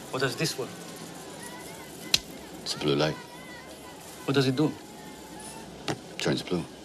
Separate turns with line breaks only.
What does this one?
It's a blue light.
What does it do?
Turns blue.